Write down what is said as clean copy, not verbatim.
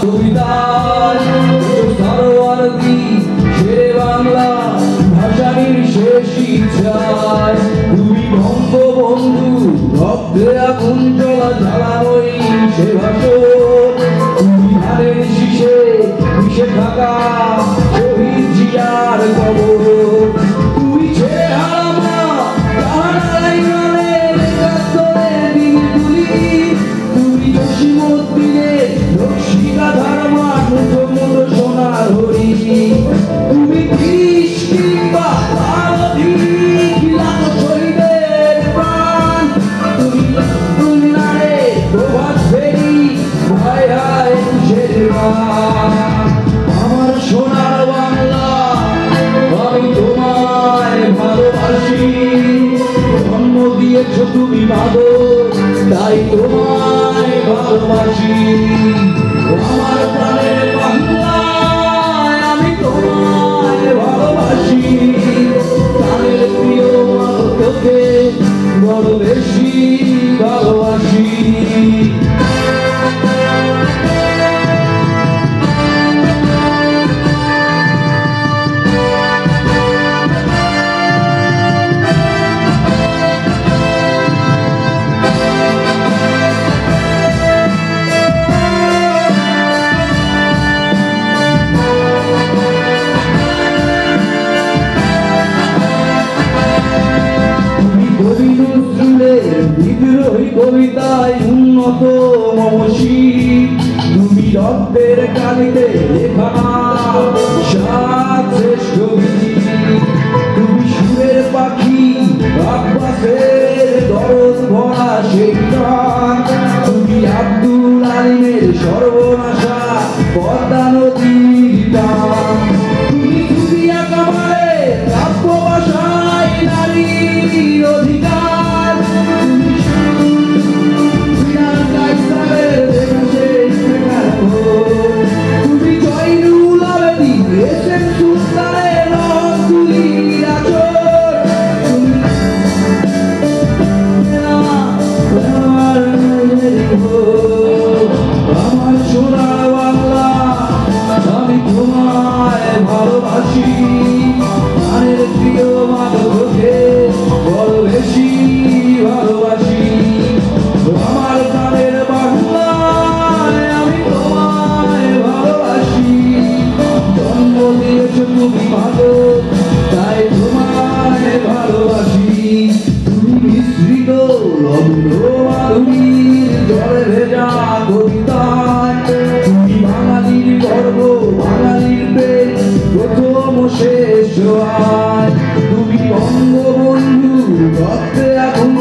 কবিতায় সরোয়ারদি শেরে বাংলা ভাষার শেষ ইচ্ছায় তুমি বঙ্গবন্ধু রক্তে আগুন জ্বলা জ্বালানোই সে ভাষণ তুমি ধানের শীষে মিশে থাকা শহীদ জিয়ার কবর তুমি ছেড়ে হারামা তাহারাই গানের কাতরে দিন তুলি তুমি জসীমউদ্দিনের রক্ষিকা ধারমা মুঠো মুঠো সোনার হরি তুমি তিরিশ কিংবা অধিক লাখ শহীদের প্রাণ তুমি নারে প্রভাত ফেরি হায় হায় তুষের আমার সোনার বাংলা আমি তোমায় ভালোবাসি জন্ম দিয়েছ তুমি মাদক তাই তোমায় ভালোবাসি আমার প্রাণের বাংলা আমি তোমায় ভালোবাসি প্রাণের প্রিয় মাদককে বড় বেশি ভালোবাসি বিদ্রোহী কবিতায় উন্নত মমশী তুমি রক্তের কালিতে লেখা সাত শ্রেষ্ঠ তুমি সুরের পাখি আব্বাসের দরদ ভরা সেই গান তুমি আব্দুল আলিমের সর্বনাশা পদ্মা নদীর টান তুমি সুফিয়া কামালের কাব্য ভাষায় নারীর অধিকার তুমি জয়নুল আবেদিন এসএম সুলতানের রংতুলির আচর আমার সোনার বাংলা আমি তোমায় ভালোবাসি প্রাণের প্রিয় মাদককে বড় বেশি ভালোবাসি আমার প্রাণের বাংলা আমি তোমায় ভালোবাসি জন্ম দিয়েছ তুমি মাদক তাই তোমায় ভালোবাসি তুমি মিশ্রিত লগ্ন মাধুরীর জলে ভেজা কবিতায় তুমি বাঙালির গর্ব বাঙালির প্রেম প্রথম শেষ হয় তুমি বঙ্গবন্ধু রক্তে আগুন